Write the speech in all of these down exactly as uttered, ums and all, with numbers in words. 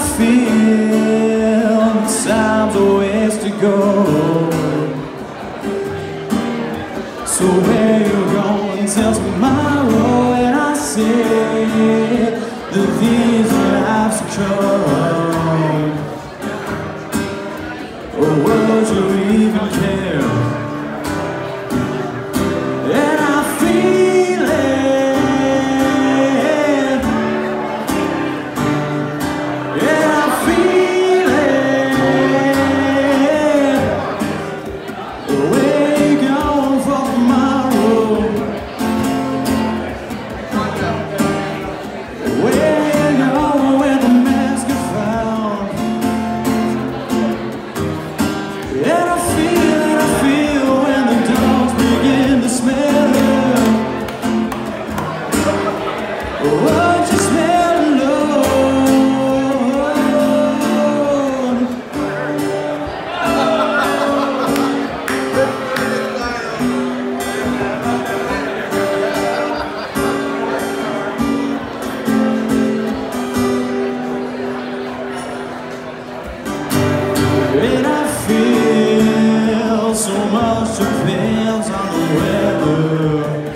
feel time's a ways to go. So where you going tells me my road, and I say that these are life's come. Or would you even care? And I feel it, and I feel it. Where you going for tomorrow? Where you going when the mask is found? And I feel, and I feel when the dogs begin to smell it. Won't you smell alone? And I feel so much depends on the weather.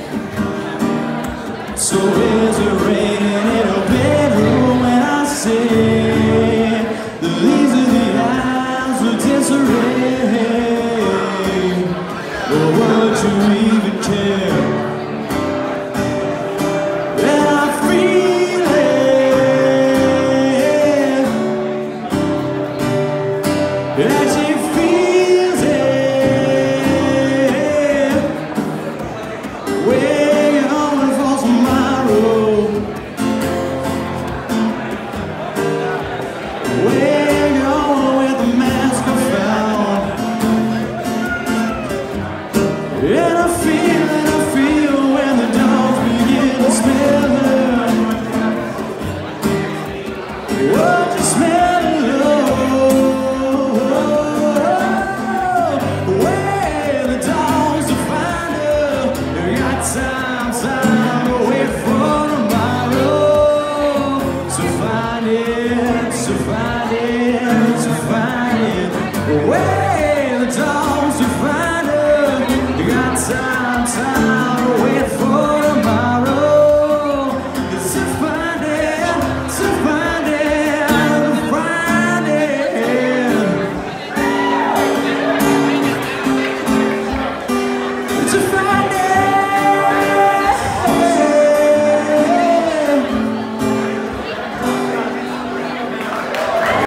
So is it raining in a bedroom when I say that these are the eyes of disarray? Or would you even care? And I feel it, and she feels it. Where you going for tomorrow? Where you going where the mask are found? And I feel, and I feel when the dogs begin to smell it. Won't you smell alone? Where the dogs to find her? You got time, time to wait for tomorrow. So find it, so find it, so find it. Where the dogs to find